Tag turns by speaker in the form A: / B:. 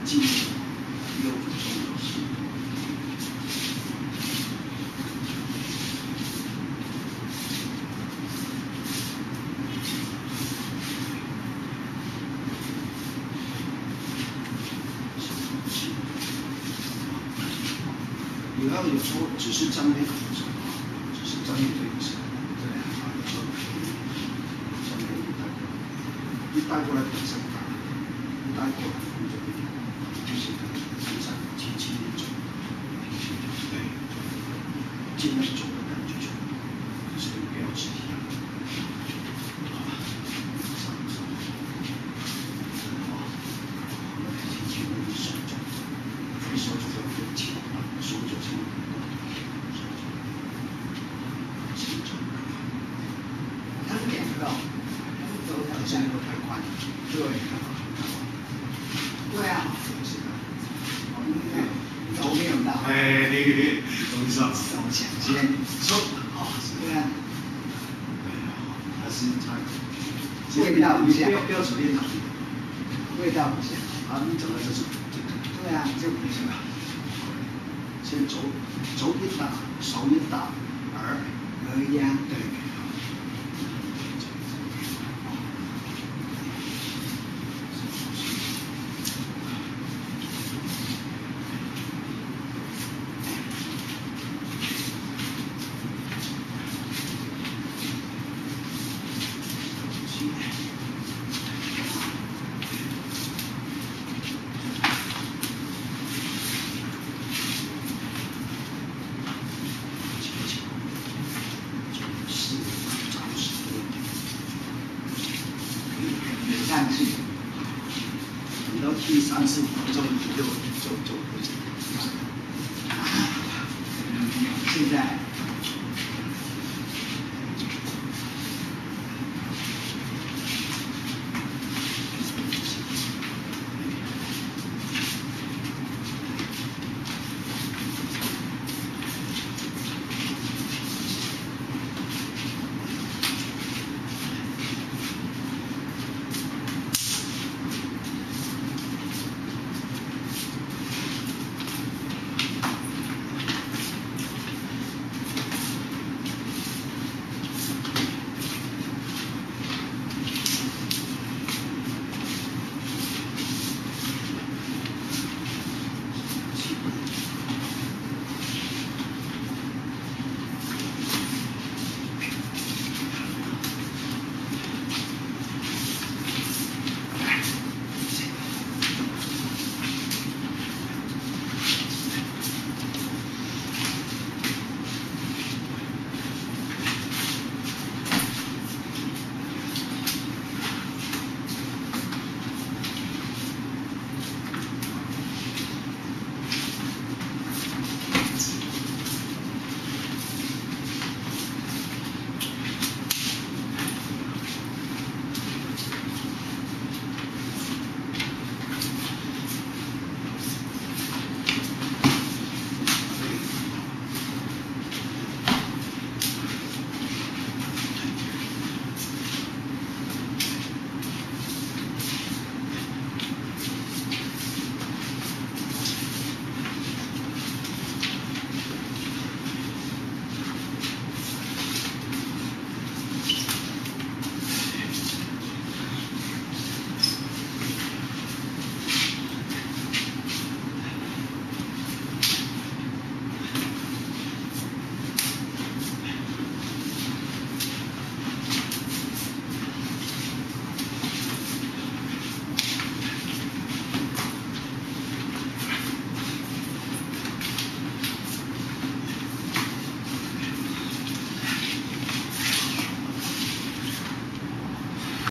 A: 进入6分钟的时间。你要有时候只是张开口子，只是张开嘴子，这样啊，有时候可以张开一带过来本身打，一带过来你就可以就是身上轻轻地走，平行就是对，尽量走的感觉就，就是不要肢体啊，上，轻轻地手肘，手肘要更轻啊，手肘轻。
B: 它是2个，
A: 它是2个太宽了，对，
B: 对啊，
A: 是的，
B: 手没有到，
A: 哎，你，懂意思啊？
B: 手抢先，
A: 手，好，
B: 对啊，
A: 还是差，
B: 味道不像，
A: 不要只练哪里，
B: 味道不像，
A: 啊，你整个就是，
B: 对啊，就不行了，
A: 先肘一打，手一打，耳
B: 压，
A: 对。
B: 上去，
A: 等到第3、4分钟就
B: 现在。